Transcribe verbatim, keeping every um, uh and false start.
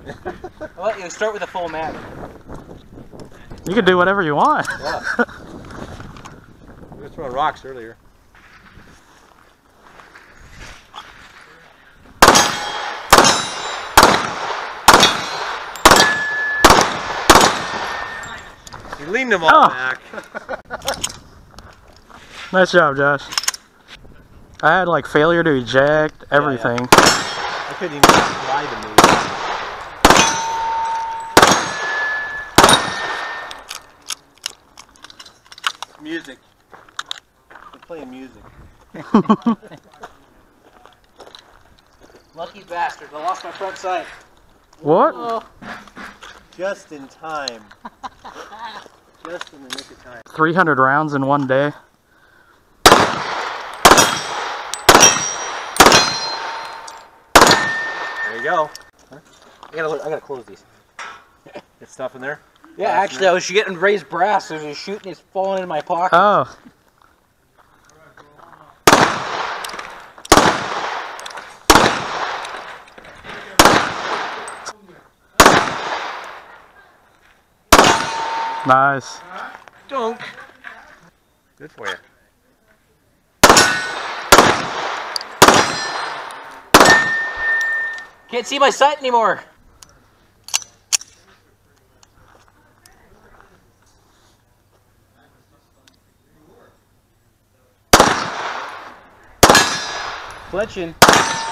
I'll let you start with a full mag. You can do whatever you want. Yeah. We were throwing rocks earlier. You leaned them all oh. back. Nice job, Josh. I had like failure to eject, everything. Yeah, yeah. I couldn't even ride the move. Music. We're playing music. Lucky bastard, I lost my front sight. What? Oh. Just in time. Just in the nick of time. three hundred rounds in one day. There you go. Huh? I gotta, I gotta close these. Get stuff in there? Yeah, actually, I was getting raised brass as he was shooting, it's falling in my pocket. Oh. Nice. Dunk. Good for you. Can't see my sight anymore. Fletching.